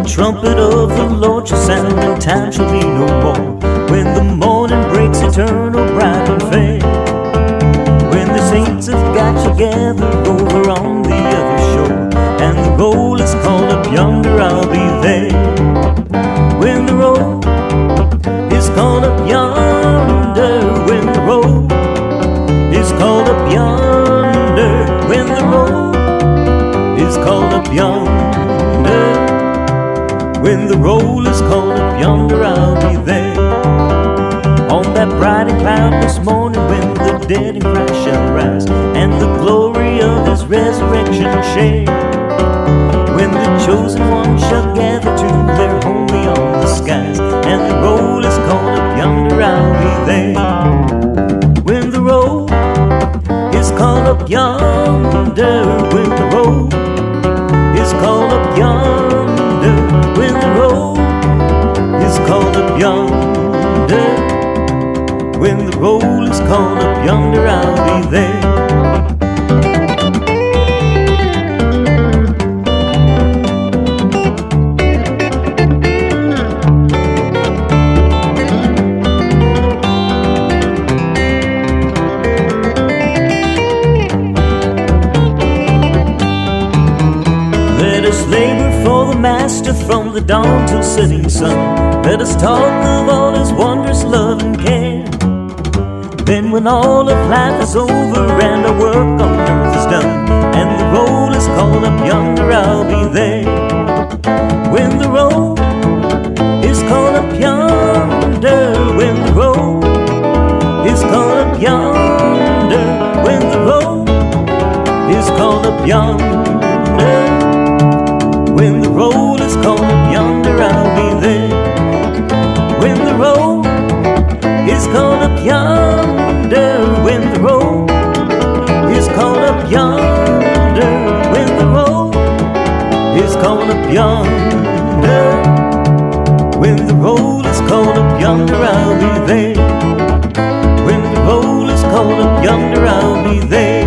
trumpet of the Lord shall sound, and time shall be no more. When the morning breaks eternal, bright and fair, when the saints of God shall gather over on the other shore, and the roll is called up yonder, I'll be there. When the roll is called up yonder, when the roll is called up yonder, when the roll is called up yonder, when the roll is called up yonder, I'll be there. On that bright and cloudless morning, when the dead in Christ shall rise, and the glory of His resurrection share, when the chosen ones shall gather to their home beyond the skies, and the roll is called up yonder, I'll be there. When the roll is called up yonder, when the roll is called up yonder, when the roll is called up yonder, when the roll is called up yonder, I'll be there. Let us labor for the Master from the dawn till setting sun. Let us talk of all His wondrous love and care. Then when all of life is over and our work on earth is done, and the roll is called up yonder, I'll be there. When the roll is called up yonder, when the roll is called up yonder, when the roll is called up yonder, when the roll is called up yonder, I'll be there. When the roll is called up yonder, when the roll is called up yonder, when the roll is called up yonder, when the roll is called up yonder, I'll be there. When the roll is called up yonder, I'll be there.